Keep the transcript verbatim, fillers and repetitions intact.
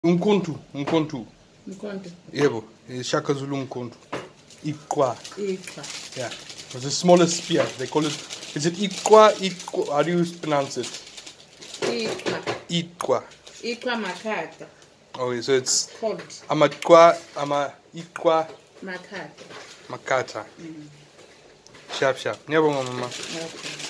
Umkhonto, umkhonto. Umkhonto. Yebo, Shaka Zulu umkhonto. Iqwa. Iqwa. Yeah. It's the smallest spear. They call it. Is it Iqwa? Iqwa? How do you pronounce it? Iqwa. Iqwa. Iqwa Makata. Oh, so it's. Called. Amatqwa, ama Iqwa. Makata. Makata. Mm. Sharp, sharp. Ngiyabonga mama. Okay.